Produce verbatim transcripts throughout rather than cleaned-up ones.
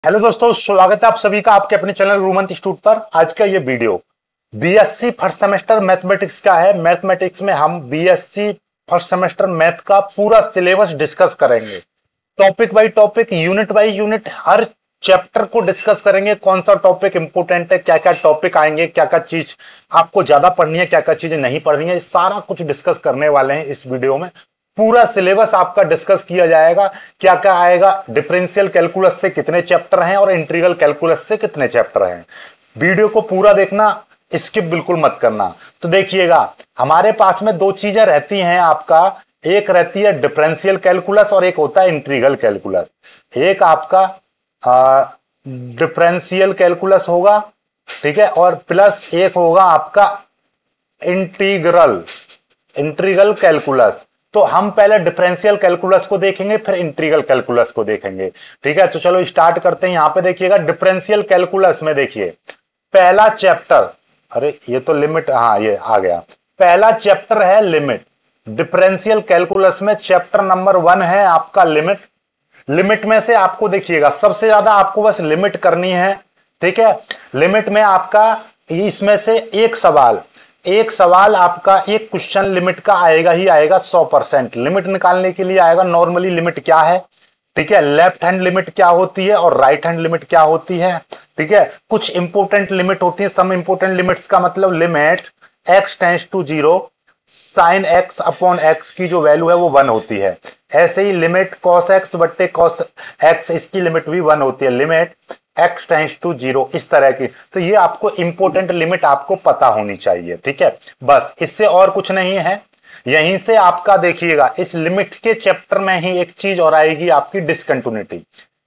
Hello दोस्तों, स्वागत है आप सभी का आपके अपने चैनल रूमन इंस्टीट्यूट पर। आज का ये video BSc first semester mathematics का है। मैथमेटिक्स में हम बीएससी फर्स्ट सेमेस्टर मैथ का पूरा सिलेबस डिस्कस करेंगे। Topic by topic, unit by unit, हर चैप्टर को डिस्कस करेंगे। कौन सा टॉपिक इंपोर्टेंट है, क्या क्या टॉपिक आएंगे, क्या क्या चीज आपको ज्यादा पढ़नी है, क्या क्या चीजें नहीं पढ़नी है, सारा कुछ डिस्कस करने वाले हैं इस वीडियो में। पूरा सिलेबस आपका डिस्कस किया जाएगा। क्या क्या आएगा, डिफरेंशियल कैलकुलस से कितने चैप्टर हैं और इंटीग्रल कैलकुलस से कितने चैप्टर हैं। वीडियो को पूरा देखना, स्किप बिल्कुल मत करना। तो देखिएगा, हमारे पास में दो चीजें रहती हैं आपका। एक रहती है डिफरेंशियल कैलकुलस और एक होता है इंटीग्रल कैलकुलस। एक आपका डिफरेंशियल कैलकुलस होगा, ठीक है, और प्लस एक होगा आपका इंटीग्रल इंटीग्रल कैलकुलस। तो हम पहले डिफरेंशियल कैलकुलस को देखेंगे, फिर इंटीग्रल कैलकुलस को देखेंगे। ठीक है, तो चलो स्टार्ट करते हैं। यहां पे देखिएगा डिफरेंशियल कैलकुलस में देखिए पहला चैप्टर, अरे ये तो लिमिट, हाँ ये आ गया। पहला चैप्टर है लिमिट। डिफरेंशियल कैलकुलस में चैप्टर नंबर वन है आपका लिमिट। लिमिट में से आपको देखिएगा सबसे ज्यादा आपको बस लिमिट करनी है। ठीक है, लिमिट में आपका इसमें से एक सवाल एक सवाल आपका एक क्वेश्चन लिमिट का आएगा ही आएगा। सौ परसेंट लिमिट निकालने के लिए आएगा। नॉर्मली लिमिट क्या है, ठीक है, लेफ्ट हैंड लिमिट क्या होती है और राइट हैंड लिमिट क्या होती है। ठीक है, कुछ इंपोर्टेंट लिमिट होती है। सम इंपोर्टेंट लिमिट्स का मतलब limit x tends to zero sine x upon x की जो वैल्यू है वो वन होती है। ऐसे ही लिमिट कॉस एक्स बट्टे कॉस एक्स, इसकी लिमिट भी वन होती है। Limit x tends to zero, इस तरह की। तो ये आपको इंपोर्टेंट लिमिट आपको पता होनी चाहिए। ठीक है, बस इससे और कुछ नहीं है। यहीं से आपका देखिएगा इस लिमिट के चैप्टर में ही एक चीज और आएगी आपकी, डिसकंटिन्यूटी।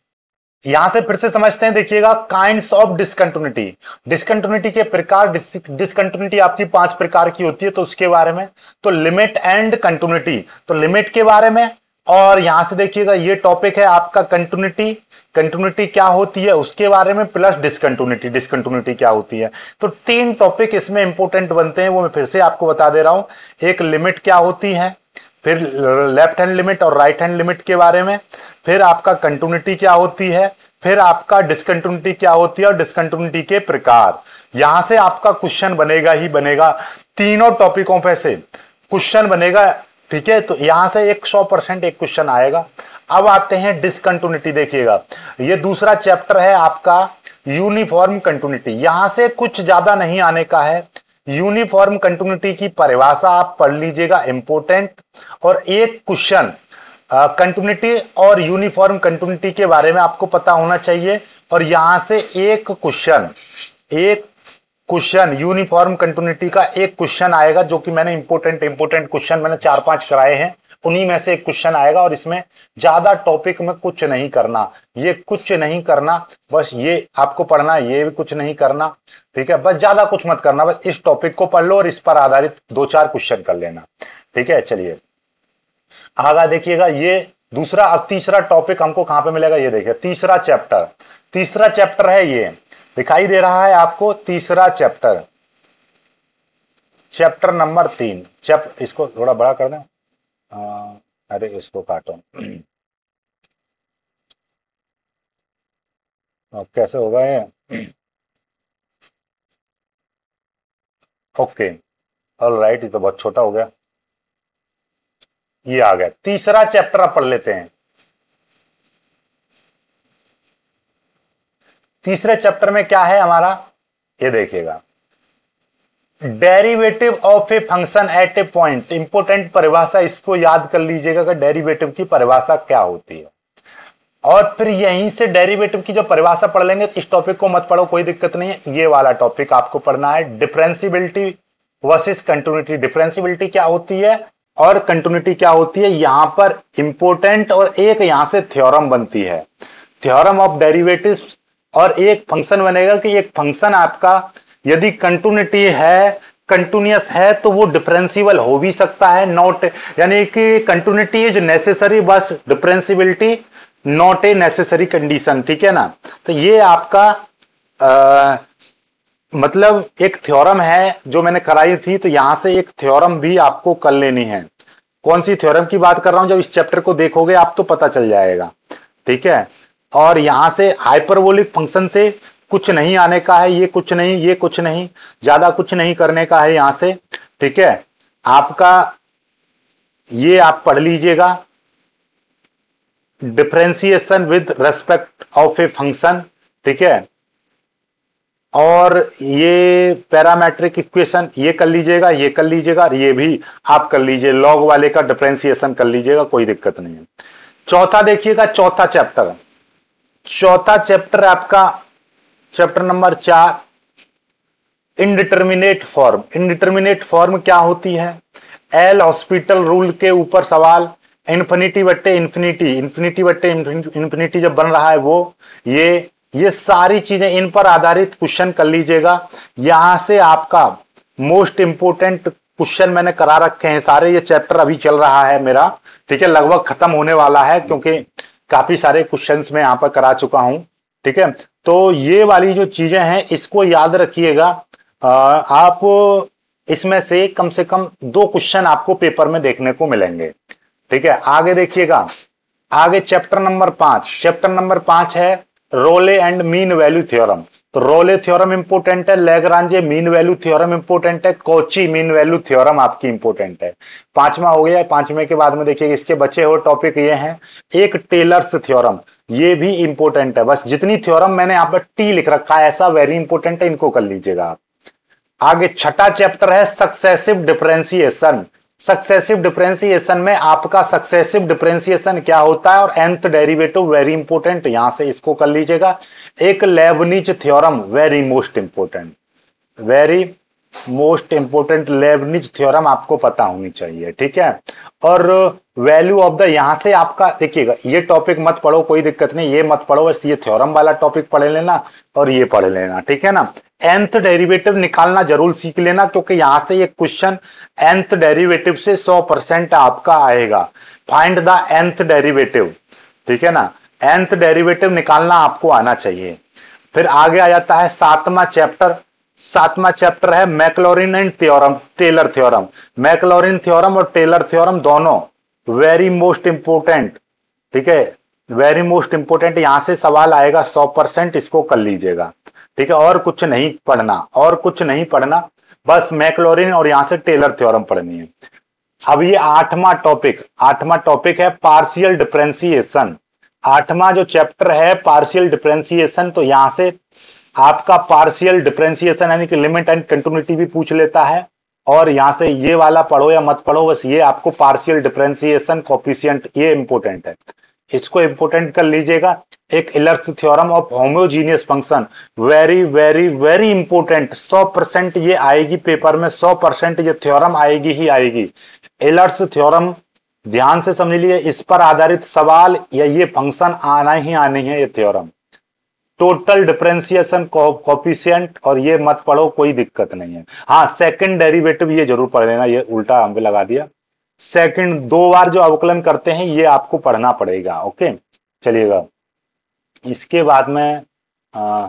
यहां से फिर से समझते हैं, देखिएगा काइंड्स ऑफ डिसकंटिन्यूटी। डिसकंटिन्यूटी के प्रकार, डिसकंटिन्यूटी आपकी पांच प्रकार की होती है, तो उसके बारे में। तो लिमिट एंड कंटिन्यूटी, तो लिमिट के बारे में। और यहां से देखिएगा ये टॉपिक है आपका कंटिन्यूटी। कंटिन्यूटी क्या होती है उसके बारे में, प्लस डिसकंटिन्यूटी, डिसकंटिन्यूटी क्या होती है। तो तीन टॉपिक इसमें इंपोर्टेंट बनते हैं, वो मैं फिर से आपको बता दे रहा हूं। एक लिमिट क्या होती है, फिर लेफ्ट हैंड लिमिट और राइट हैंड लिमिट के बारे में, फिर आपका कंटिन्यूटी क्या होती है, फिर आपका डिसकंटिन्यूटी क्या होती है और डिसकंटिन्यूटी के प्रकार। यहां से आपका क्वेश्चन बनेगा ही बनेगा। तीनों टॉपिकों पे से क्वेश्चन बनेगा। ठीक है, तो यहां से एक सौ परसेंट एक क्वेश्चन आएगा। अब आते हैं डिसकंटिन्यूटी। देखिएगा ये दूसरा चैप्टर है आपका यूनिफॉर्म कंटिन्यूटी। यहां से कुछ ज्यादा नहीं आने का है। यूनिफॉर्म कंटिन्यूटी की परिभाषा आप पढ़ लीजिएगा, इंपोर्टेंट। और एक क्वेश्चन कंटिन्यूटी और यूनिफॉर्म कंटिन्यूटी के बारे में आपको पता होना चाहिए। और यहां से एक क्वेश्चन एक क्वेश्चन यूनिफॉर्म कंटिन्यूटी का एक क्वेश्चन आएगा, जो कि मैंने इंपोर्टेंट इंपोर्टेंट क्वेश्चन मैंने चार पांच कराए हैं, उन्हीं में से एक क्वेश्चन आएगा। और इसमें ज्यादा टॉपिक में कुछ नहीं करना, ये कुछ नहीं करना, बस ये आपको पढ़ना, ये भी कुछ नहीं करना। ठीक है, बस ज्यादा कुछ मत करना, बस इस टॉपिक को पढ़ लो और इस पर आधारित दो चार क्वेश्चन कर लेना। ठीक है, चलिए आगे देखिएगा। ये दूसरा, अब तीसरा टॉपिक हमको कहां पे मिलेगा, ये देखिए तीसरा चैप्टर। तीसरा चैप्टर है, ये दिखाई दे रहा है आपको, तीसरा चैप्टर, चैप्टर नंबर तीन। चैप्टर, इसको थोड़ा बड़ा कर दें। आ, अरे इसको काटो। कैसे होगा ये, ओके, ऑल राइट, ये तो बहुत छोटा हो गया। ये आ गया तीसरा चैप्टर, आप पढ़ लेते हैं। तीसरे चैप्टर में क्या है हमारा, ये देखिएगा, derivative of a function at a point. Important परिभाषा, इसको याद कर लीजिएगा कि डेरिवेटिव की परिभाषा क्या होती है। और फिर यहीं से डेरिवेटिव की जो परिभाषा पढ़ लेंगे। इस टॉपिक को मत पढ़ो, कोई दिक्कत नहीं है। ये वाला टॉपिक आपको पढ़ना है, डिफरेंशियबिलिटी वर्सेस कंटिन्यूटी। डिफरेंशियबिलिटी क्या होती है और कंटिन्यूटी क्या होती है, यहां पर इंपोर्टेंट। और एक यहां से थ्योरम बनती है, थ्योरम ऑफ डेरिवेटिव्स। और एक फंक्शन बनेगा कि एक फंक्शन आपका यदि कंटिन्यूटी है, कंटिन्यूअस है, तो वो डिफरेंशियबल हो भी सकता है, नॉट, यानी कि कंटिन्यूटी इज नेसेसरी, बस differentiability not a necessary condition. ठीक है ना। तो ये आपका आ, मतलब एक थ्योरम है जो मैंने कराई थी, तो यहां से एक थ्योरम भी आपको कर लेनी है। कौन सी थ्योरम की बात कर रहा हूं, जब इस चैप्टर को देखोगे आप तो पता चल जाएगा। ठीक है, और यहां से हाइपरबोलिक फंक्शन से कुछ नहीं आने का है, ये कुछ नहीं, ये कुछ नहीं, ज्यादा कुछ नहीं करने का है यहां से। ठीक है, आपका ये आप पढ़ लीजिएगा, differentiation with respect of a function. ठीक है, और ये पैरामेट्रिक इक्वेशन ये कर लीजिएगा, ये कर लीजिएगा, ये भी आप कर लीजिए, लॉग वाले का डिफरेंशिएशन कर लीजिएगा, कोई दिक्कत नहीं है। चौथा देखिएगा, चौथा चैप्टर, चौथा चैप्टर आपका चैप्टर नंबर चार, इनडिटर्मिनेट फॉर्म। इनडिटर्मिनेट फॉर्म क्या होती है? एल हॉस्पिटल रूल के ऊपर सवाल, इन्फिनिटी बट्टे इन्फिनिटी, इन्फिनिटी बट्टे इन्फिनिटी जब बन रहा है वो, ये ये सारी चीजें इन पर आधारित क्वेश्चन कर लीजिएगा। यहां से आपका मोस्ट इंपोर्टेंट क्वेश्चन मैंने करा रखे हैं सारे, ये चैप्टर अभी चल रहा है मेरा। ठीक है, लगभग खत्म होने वाला है क्योंकि काफी सारे क्वेश्चंस मैं यहां पर करा चुका हूं। ठीक है, तो ये वाली जो चीजें हैं इसको याद रखिएगा। आप इसमें से कम से कम दो क्वेश्चन आपको पेपर में देखने को मिलेंगे। ठीक है, आगे देखिएगा, आगे चैप्टर नंबर पांच, चैप्टर नंबर पांच है Rolle and mean value theorem. तो रोले थ्योरम इंपोर्टेंट है, Lagrange mean value theorem important है, कॉची मीन वैल्यू थ्योरम आपकी इंपोर्टेंट है। पांचवा हो गया, पांचवें के बाद में देखिए इसके बचे हुए टॉपिक ये हैं, एक टेलर्स थ्योरम, ये भी इंपोर्टेंट है। बस जितनी थ्योरम मैंने यहाँ पर टी लिख रखा है ऐसा वेरी इंपोर्टेंट है, इनको कर लीजिएगा आप। आगे छठा चैप्टर है सक्सेसिव डिफरेंशिएशन। सक्सेसिव डिफरेंशिएशन में आपका सक्सेसिव डिफरेंशिएशन क्या होता है और nth डेरिवेटिव वेरी इंपोर्टेंट, यहां से इसको कर लीजिएगा। एक Leibniz theorem very most important, very most important Leibniz theorem आपको पता होनी चाहिए। ठीक है, और वैल्यू ऑफ द, यहां से आपका देखिएगा, ये टॉपिक मत पढ़ो, कोई दिक्कत नहीं, ये मत पढ़ो, बस ये थ्योरम वाला टॉपिक पढ़ लेना और ये पढ़ लेना। ठीक है ना, nth डेरिवेटिव निकालना जरूर सीख लेना क्योंकि यहां से ये क्वेश्चन nth डेरिवेटिव से सौ परसेंट आपका आएगा। Find the nth derivative. ठीक है ना, nth डेरिवेटिव निकालना आपको आना चाहिए। फिर आगे आ जाता है सातवां चैप्टर, सातवां चैप्टर है Maclaurin and theorem, Taylor theorem. Maclaurin theorem और टेलर थ्योरम दोनों वेरी मोस्ट इंपोर्टेंट। ठीक है, वेरी मोस्ट इंपोर्टेंट, यहां से सवाल आएगा सौ परसेंट, इसको कर लीजिएगा। ठीक है, और कुछ नहीं पढ़ना, और कुछ नहीं पढ़ना, बस मैक्लॉरिन और यहां से टेलर थ्योरम पढ़नी है। अब ये आठवां टॉपिक, आठवां टॉपिक है पार्शियल डिफरेंशिएशन। आठवां जो चैप्टर है पार्शियल डिफरेंशिएशन, तो यहां से आपका पार्शियल डिफरेंशिएशन यानी कि लिमिट एंड कंटिन्यूटी भी पूछ लेता है, और यहां से ये वाला पढ़ो या मत पढ़ो, बस ये आपको पार्शियल डिफरेंशिएशन कोफिशिएंट ये इंपोर्टेंट है, इसको इंपोर्टेंट कर लीजिएगा। एक Euler's theorem of homogeneous function, very very very important, सौ परसेंट ये आएगी पेपर में, सौ परसेंट ये थ्योरम आएगी ही आएगी। इलर्स थ्योरम ध्यान से समझ लीजिए, इस पर आधारित सवाल या ये फंक्शन आना ही आनी है, ये थ्योरम। टोटल डिफरेंशिएशन कोफिशिएंट, और ये मत पढ़ो, कोई दिक्कत नहीं है। हाँ, सेकंड डेरिवेटिव ये जरूर पढ़ लेना, ये उल्टा हम पे लगा दिया। सेकंड दो बार जो अवकलन करते हैं ये आपको पढ़ना पड़ेगा। ओके, चलिएगा, इसके बाद में आ,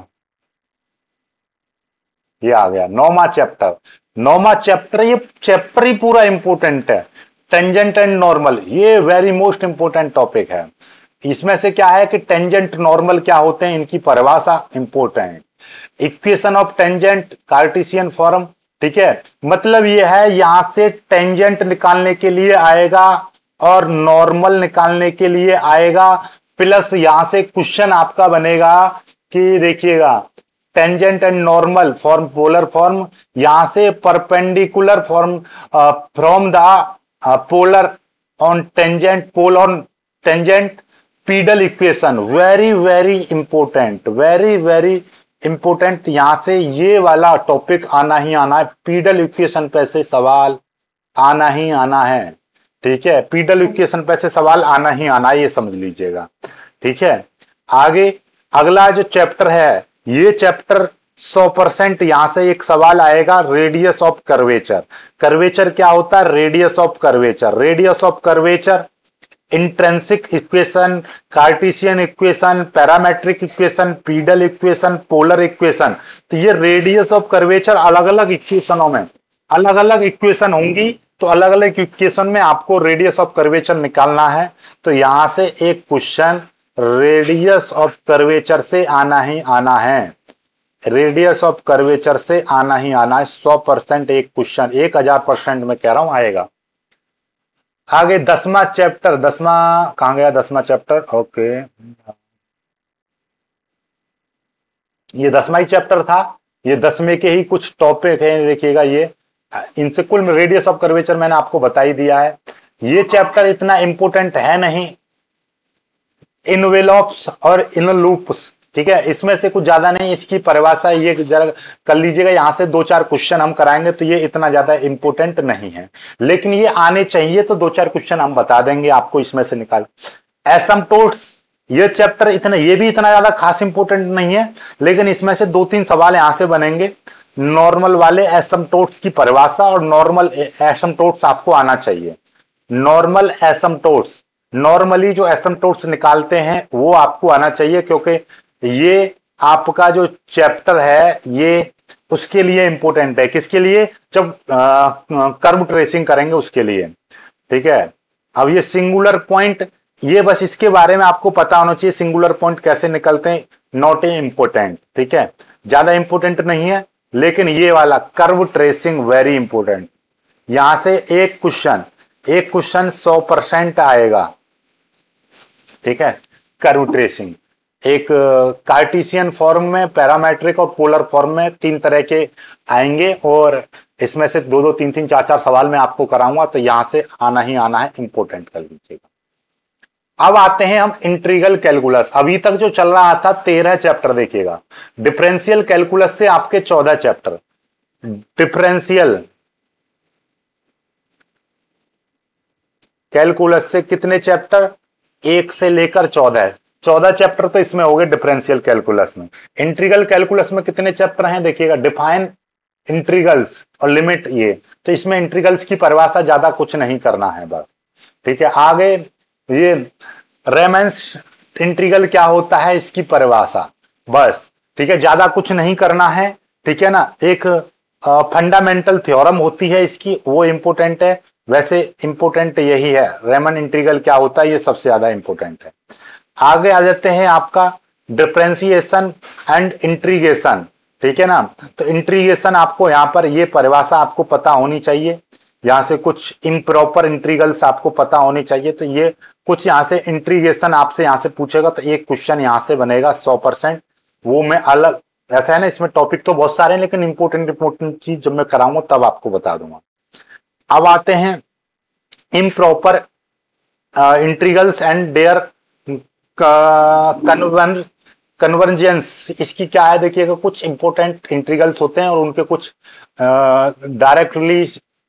ये आ गया नौवां चैप्टर। नौवां चैप्टर, ये चैप्टर ही पूरा इंपोर्टेंट है, टेंजेंट एंड नॉर्मल, ये वेरी मोस्ट इंपोर्टेंट टॉपिक है। इसमें से क्या है कि टेंजेंट नॉर्मल क्या होते हैं, इनकी परिभाषा important. Equation of tangent Cartesian form. ठीक है, मतलब ये है यहां से टेंजेंट निकालने के लिए आएगा और नॉर्मल निकालने के लिए आएगा, प्लस यहां से क्वेश्चन आपका बनेगा कि देखिएगा tangent and normal form polar form, यहां से perpendicular form from the polar on tangent, pole on tangent, pedal equation, very very important, very very important. यहां से ये वाला टॉपिक आना ही आना है, पीडल इक्वेशन पे से सवाल आना ही आना है। ठीक है, पीडल इक्वेशन पे से सवाल आना ही आना है, ये समझ लीजिएगा। ठीक है, आगे अगला जो चैप्टर है, ये चैप्टर सौ परसेंट यहां से एक सवाल आएगा, रेडियस ऑफ कर्वेचर। कर्वेचर क्या होता है, radius of curvature, radius of curvature, intrinsic equation, Cartesian equation, parametric equation, pedal equation, polar equation. तो ये रेडियस ऑफ कर्वेचर अलग अलग इक्वेशनों में अलग अलग इक्वेशन होंगी, तो अलग अलग इक्वेशन में आपको रेडियस ऑफ कर्वेचर निकालना है। तो यहां से एक क्वेश्चन रेडियस ऑफ कर्वेचर से आना ही आना है, रेडियस ऑफ कर्वेचर से आना ही आना है। सौ परसेंट एक क्वेश्चन, एक हजार परसेंट मैं कह रहा हूं आएगा। आगे दसवां चैप्टर, दसवां कहां गया दसवां चैप्टर, ओके ये दसवां ही चैप्टर था। ये दसवें के ही कुछ टॉपिक है, देखिएगा ये इनसे कुल रेडियस ऑफ कर्वेचर मैंने आपको बता ही दिया है। ये चैप्टर इतना इंपोर्टेंट है नहीं, इनवेलॉप्स और इनलूप्स, ठीक है, इसमें से कुछ ज्यादा नहीं, इसकी परिभाषा ये जरा कर लीजिएगा, यहां से दो चार क्वेश्चन हम कराएंगे, तो ये इतना ज्यादा इंपोर्टेंट नहीं है, लेकिन ये आने चाहिए, तो दो चार क्वेश्चन हम बता देंगे आपको इसमें से निकाल। एसिम्पटोट्स, ये चैप्टर इतना, ये भी इतना ज्यादा खास इंपोर्टेंट नहीं है, लेकिन इसमें से दो तीन सवाल यहां से बनेंगे। नॉर्मल वाले एसिम्पटोट्स की परिभाषा और नॉर्मल एसिम्पटोट्स आपको आना चाहिए। नॉर्मल एसिम्पटोट्स, नॉर्मली जो एसिम्पटोट्स निकालते हैं वो आपको आना चाहिए, क्योंकि ये आपका जो चैप्टर है ये उसके लिए इंपॉर्टेंट है। किसके लिए? जब कर्व ट्रेसिंग करेंगे उसके लिए, ठीक है। अब ये सिंगुलर पॉइंट, ये बस इसके बारे में आपको पता होना चाहिए, सिंगुलर पॉइंट कैसे निकलते हैं, नॉट ए इंपॉर्टेंट, ठीक है, ज्यादा इंपॉर्टेंट नहीं है, लेकिन ये वाला कर्व ट्रेसिंग वेरी इंपॉर्टेंट। यहां से एक क्वेश्चन, एक क्वेश्चन सौ परसेंट आएगा, ठीक है। कर्व ट्रेसिंग एक कार्टेशियन फॉर्म में, पैरामेट्रिक और पोलर फॉर्म में तीन तरह के आएंगे, और इसमें से दो दो तीन तीन चार चार सवाल मैं आपको कराऊंगा, तो यहां से आना ही आना है, इंपॉर्टेंट कर लीजिएगा। अब आते हैं हम इंटीग्रल कैलकुलस। अभी तक जो चल रहा था तेरह चैप्टर, देखिएगा डिफरेंशियल कैलकुलस से आपके चौदह चैप्टर, डिफरेंशियल कैलकुलस से कितने चैप्टर, एक से लेकर चौदह, चौदह चैप्टर तो इसमें हो गए डिफरेंशियल कैलकुलस में। इंटीग्रल कैलकुलस में कितने चैप्टर हैं, देखिएगा डिफाइन इंटीग्रल्स और लिमिट, ये तो इसमें इंटीग्रल्स की परिभाषा ज्यादा कुछ नहीं करना है बस, ठीक है। आगे ये रेमन्स इंटीग्रल क्या होता है, इसकी परिभाषा बस, ठीक है, ज्यादा कुछ नहीं करना है, ठीक है ना। एक फंडामेंटल थ्योरम होती है इसकी, वो इंपोर्टेंट है, वैसे इंपोर्टेंट यही है, रेमन इंटीग्रल क्या होता है ये सबसे ज्यादा इंपोर्टेंट है। आगे आ जाते हैं आपका डिफरेंशिएशन एंड इंटीग्रेशन, ठीक है ना। तो इंटीग्रेशन आपको यहां पर ये परिभाषा आपको पता होनी चाहिए, यहां से कुछ इम्प्रॉपर इंटीग्रल्स आपको पता होने चाहिए, तो ये कुछ यहां से इंटीग्रेशन आपसे यहां से पूछेगा, तो एक क्वेश्चन यहां से बनेगा सौ परसेंट, वो मैं अलग, ऐसा है ना, इसमें टॉपिक तो बहुत सारे हैं, लेकिन इंपोर्टेंट इंपोर्टेंट चीज जब मैं कराऊंगा तब आपको बता दूंगा। अब आते हैं improper integrals and their convergence, इसकी क्या है, देखिएगा कुछ इंपोर्टेंट इंटीग्रल्स होते हैं और उनके कुछ डायरेक्टली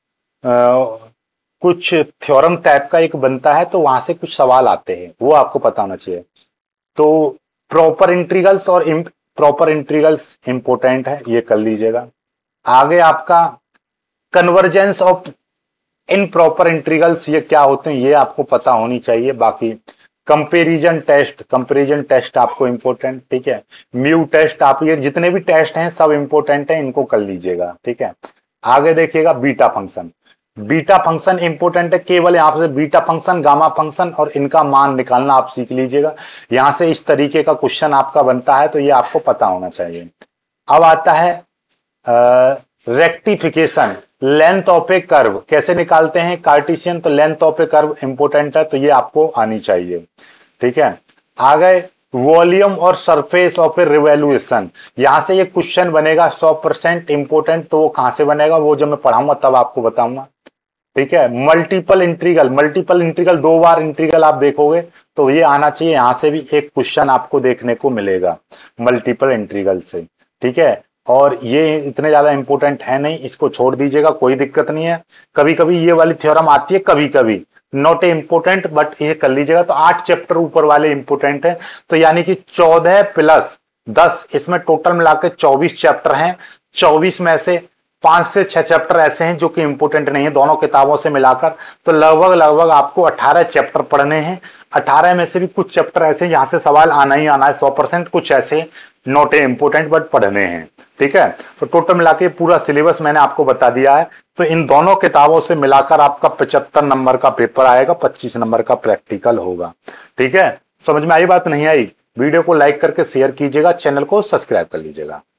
कुछ थ्योरम टाइप का एक बनता है, तो वहां से कुछ सवाल आते हैं, वो आपको पता होना चाहिए। तो प्रॉपर इंटीग्रल्स और इम्प्रॉपर इंटीग्रल्स इंपोर्टेंट है, ये कर लीजिएगा। आगे आपका कन्वर्जेंस ऑफ इम्प्रॉपर इंटीग्रल्स, ये क्या होते हैं ये आपको पता होनी चाहिए। बाकी कंपैरिजन टेस्ट, कंपैरिजन टेस्ट आपको इंपोर्टेंट, ठीक है। म्यू टेस्ट, आप ये जितने भी टेस्ट हैं सब इंपोर्टेंट हैं, इनको कर लीजिएगा, ठीक है। आगे देखिएगा beta function, beta function important है, केवल यहां से बीटा फंक्शन, गामा फंक्शन और इनका मान निकालना आप सीख लीजिएगा, यहां से इस तरीके का क्वेश्चन आपका बनता है, तो ये आपको पता होना चाहिए। अब आता है rectification, length of a curve कैसे निकालते हैं, कार्टेशियन, तो length of a curve important है, तो ये आपको आनी चाहिए, ठीक है। आगे वॉल्यूम और सरफेस ऑफ ए रिवोल्यूशन, यहां से ये क्वेश्चन बनेगा सौ परसेंट इंपोर्टेंट, तो वो कहां से बनेगा वो जब मैं पढ़ाऊंगा तब आपको बताऊंगा, ठीक है। मल्टीपल इंटीग्रल, मल्टीपल इंटीग्रल दो बार इंटीग्रल आप देखोगे तो ये आना चाहिए, यहां से भी एक क्वेश्चन आपको देखने को मिलेगा मल्टीपल इंटीग्रल से, ठीक है। और ये इतने ज्यादा इंपोर्टेंट है नहीं, इसको छोड़ दीजिएगा, कोई दिक्कत नहीं है। कभी कभी ये वाली थ्योरम आती है, कभी कभी नॉट ए इंपोर्टेंट, बट ये कर लीजिएगा। तो आठ चैप्टर ऊपर वाले इंपोर्टेंट है, तो यानी कि चौदह प्लस दस, इसमें टोटल मिलाकर चौबीस चैप्टर हैं। चौबीस में से पांच से छह चैप्टर ऐसे हैं जो कि इंपोर्टेंट नहीं है दोनों किताबों से मिलाकर, तो लगभग लगभग आपको अठारह चैप्टर पढ़ने हैं। अठारह में से भी कुछ चैप्टर ऐसे यहाँ से सवाल आना ही आना है सौ परसेंट, कुछ ऐसे नॉट ए इंपोर्टेंट बट पढ़ने हैं, ठीक है। तो टोटल मिलाकर पूरा सिलेबस मैंने आपको बता दिया है। तो इन दोनों किताबों से मिलाकर आपका पचहत्तर नंबर का पेपर आएगा, पच्चीस नंबर का प्रैक्टिकल होगा, ठीक है। समझ में आई बात नहीं आई? वीडियो को लाइक करके शेयर कीजिएगा, चैनल को सब्सक्राइब कर लीजिएगा।